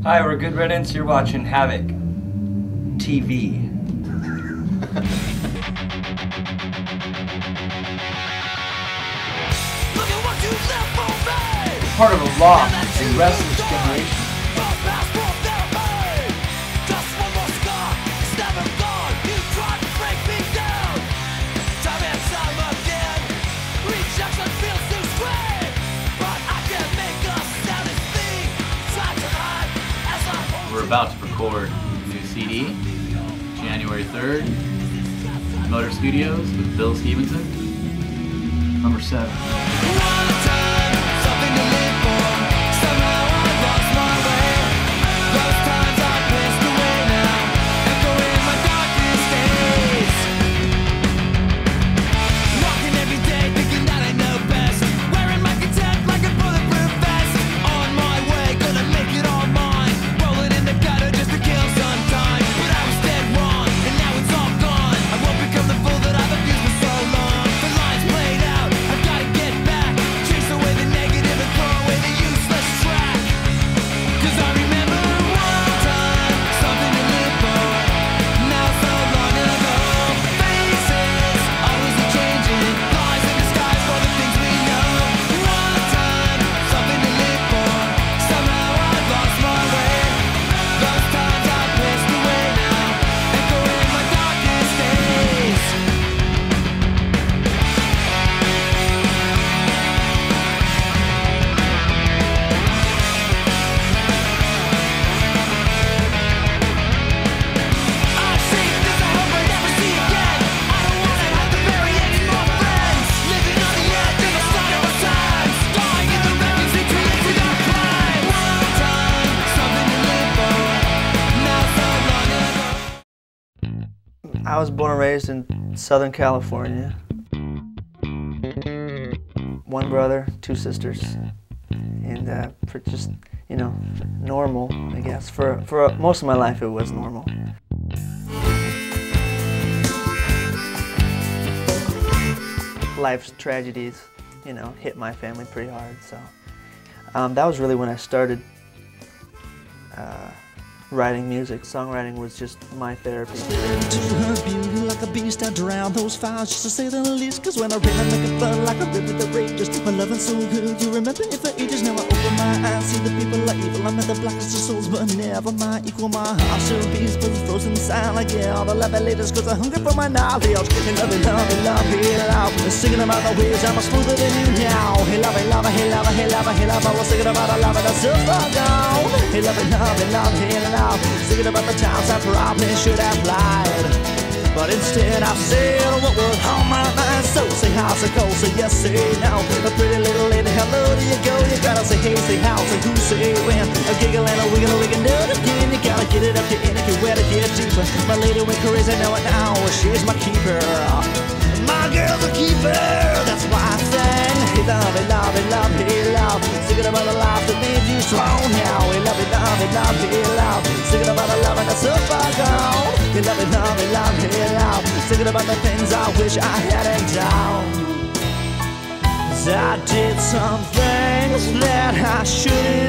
Hi, we're Good Riddance. You're watching Havoc TV. Part of a lost and restless generation. We're about to record a new CD, January 3rd, Motor Studios with Bill Stevenson, number 7. I was born and raised in Southern California. One brother, 2 sisters, and for just, you know, normal, I guess. For most of my life it was normal. Life's tragedies, you know, hit my family pretty hard, so that was really when I started writing music. Songwriting was just my therapy. To her beauty like a beast, I drown those files just to say the least. Cause when I read, I make it fun like a river that rages. My loving so good, you remember it for ages. Now I open my eyes, see the people are evil. I'm at the blackest of souls, but never my equal. My heart still beats, but it's frozen sound like yeah. All the love latest, cause I'm hungry for my knowledge. And love it, love it, love it, love it. Singing about the ways I'm smoother than you now. Hey, love it, love it, hey, love it, hey, love it, hey, love it. I was singing about the love that's so far gone. Hey, love it, love it, love it, love it. Thinking about the times I probably should have lied, but instead I said what was on my mind. So say how's it go, say yes, say no. A pretty little lady, hello, do you go? You gotta say hey, say how, say who, say when. A giggle and a wiggle, we can do it again. You gotta get it up, get in, get wet, get deeper. My lady went crazy, now and now she's my keeper. My girl's a keeper, that's why I sang. Hey, love it, love it, love it, love. Singing about the life that made you strong now. Hey, love it, love it, love it, love. Singing about the love that's so far gone. Hey, love it, love it, love it, love. Singing about the things I wish I hadn't done. I did some things that I shouldn't